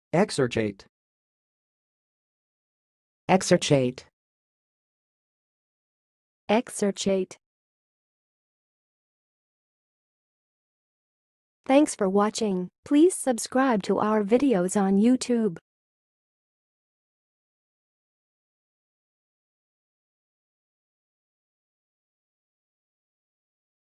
exarchate, exarchate, exarchate. Thanks for watching. Please subscribe to our videos on YouTube.